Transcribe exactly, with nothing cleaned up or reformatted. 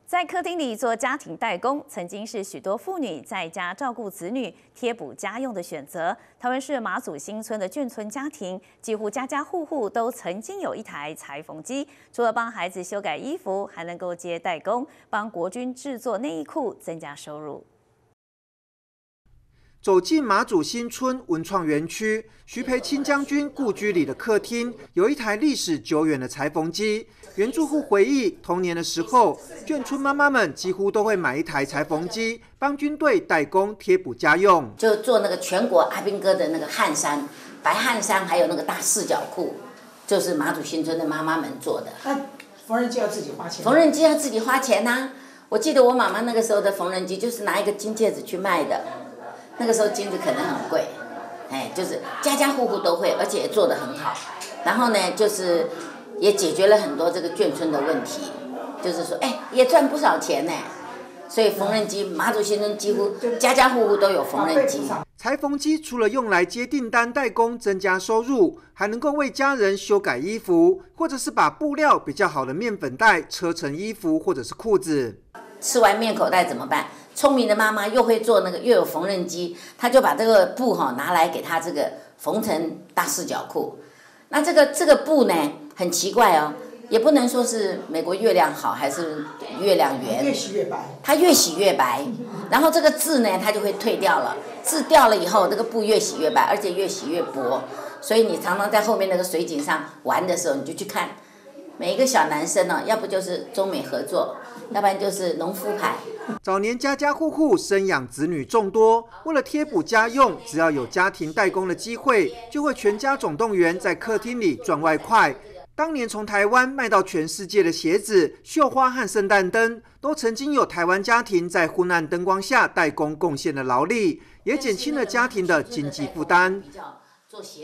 在客厅里做家庭代工，曾经是许多妇女在家照顾子女、贴补家用的选择。台湾市马祖新村的眷村家庭，几乎家家户户都曾经有一台裁缝机，除了帮孩子修改衣服，还能够接代工，帮国军制作内衣裤，增加收入。 走进马祖新村文创园区，徐培清将军故居里的客厅有一台历史久远的裁缝机。原住户回忆，童年的时候，眷村妈妈们几乎都会买一台裁缝机，帮军队代工贴补家用。 就做那个全国阿兵哥的那个汗衫、白汗衫，还有那个大四角裤，就是马祖新村的妈妈们做的。 那缝纫机要自己花钱？ 缝纫机要自己花钱呐、啊。我记得我妈妈那个时候的缝纫机，就是拿一个金戒指去卖的。 那个时候金子可能很贵，哎，就是家家户户都会，而且也做得很好。然后呢，就是也解决了很多这个眷村的问题，就是说，哎，也赚不少钱呢。所以缝纫机，马祖新村几乎家家户户都有缝纫机。 裁缝机除了用来接订单代工增加收入，还能够为家人修改衣服，或者是把布料比较好的面粉袋车成衣服或者是裤子。 吃完面口袋怎么办？ 聪明的妈妈又会做那个，又有缝纫机，她就把这个布哈拿来给她这个缝成大四角裤。那这个这个布呢，很奇怪哦，也不能说是美国月亮好还是月亮圆， 越洗越白， 它越洗越白。然后这个字呢，它就会退掉了，字掉了以后，这个布越洗越白，而且越洗越薄。所以你常常在后面那个水井上玩的时候，你就去看，每一个小男生呢、哦，要不就是中美合作，要不然就是农夫牌。 早年家家户户生养子女众多，为了贴补家用，只要有家庭代工的机会，就会全家总动员在客厅里赚外快。当年从台湾卖到全世界的鞋子、绣花和圣诞灯，都曾经有台湾家庭在昏暗灯光下代工贡献的劳力，也减轻了家庭的经济负担。